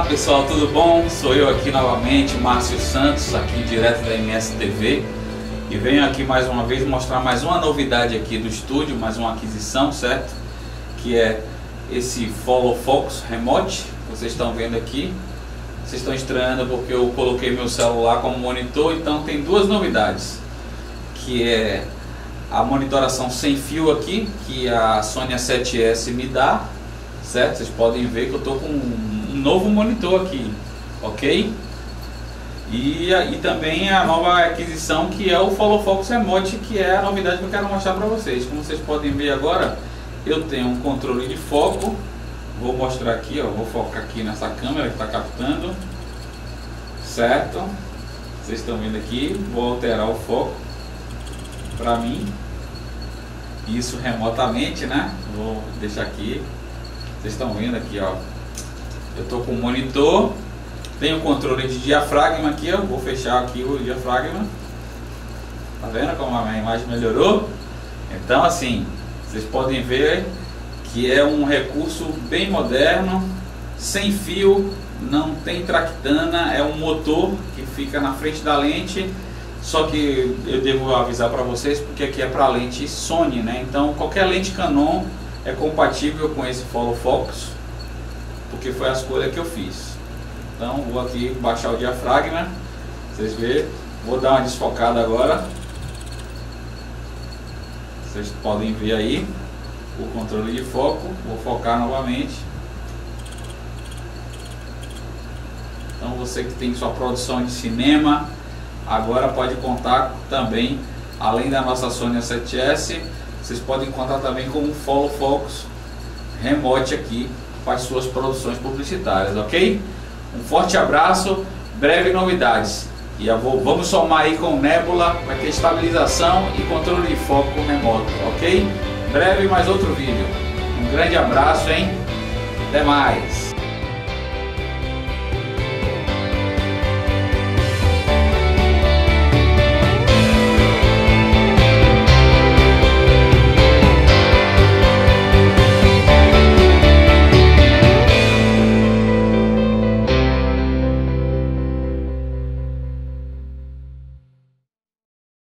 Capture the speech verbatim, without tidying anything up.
Olá pessoal, tudo bom? Sou eu aqui novamente, Márcio Santos, aqui direto da M S T V, e venho aqui mais uma vez mostrar mais uma novidade aqui do estúdio, mais uma aquisição, certo? Que é esse Follow Focus Remote, vocês estão vendo aqui. Vocês estão estranhando porque eu coloquei meu celular como monitor, então tem duas novidades, que é a monitoração sem fio aqui, que a Sony A sete S me dá, certo? Vocês podem ver que eu estou com um novo monitor aqui, ok? E, e também a nova aquisição, que é o Follow Focus Remote, que é a novidade que eu quero mostrar para vocês. Como vocês podem ver agora, eu tenho um controle de foco. Vou mostrar aqui, ó, vou focar aqui nessa câmera que está captando, certo? Vocês estão vendo aqui, vou alterar o foco para mim, isso remotamente, né? Vou deixar aqui, vocês estão vendo aqui, ó, eu tô com o monitor, tenho o controle de diafragma aqui, ó, vou fechar aqui o diafragma, tá vendo como a minha imagem melhorou? Então assim, vocês podem ver que é um recurso bem moderno, sem fio, não tem tractana, é um motor que fica na frente da lente. Só que eu devo avisar para vocês porque aqui é para lente Sony, né? Então qualquer lente Canon é compatível com esse Follow Focus, porque foi a escolha que eu fiz. Então vou aqui baixar o diafragma, vocês verem, vou dar uma desfocada agora. Vocês podem ver aí o controle de foco, vou focar novamente. Então você que tem sua produção de cinema, agora pode contar também, além da nossa Sony A sete S, vocês podem contar também com um Follow Focus Remote aqui para as suas produções publicitárias, ok? Um forte abraço, breve novidades. E eu vou, vamos somar aí com Nebula, vai ter estabilização e controle de foco remoto, ok? Breve mais outro vídeo. Um grande abraço, hein? Até mais!